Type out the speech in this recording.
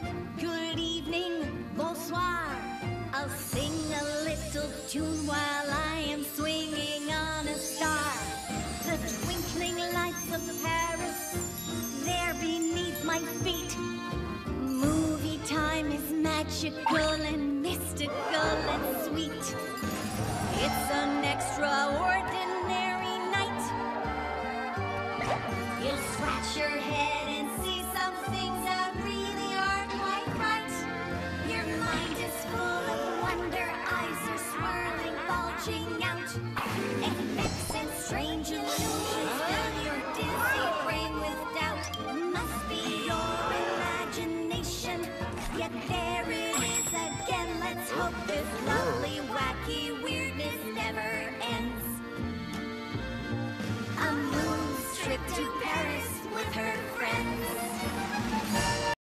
Good evening, bonsoir. I'll sing a little tune while I am swinging on a star. The twinkling lights of Paris, there beneath my feet. Movie time is magical and mystical and sweet. It's an extraordinary night. You'll scratch your head and see some things out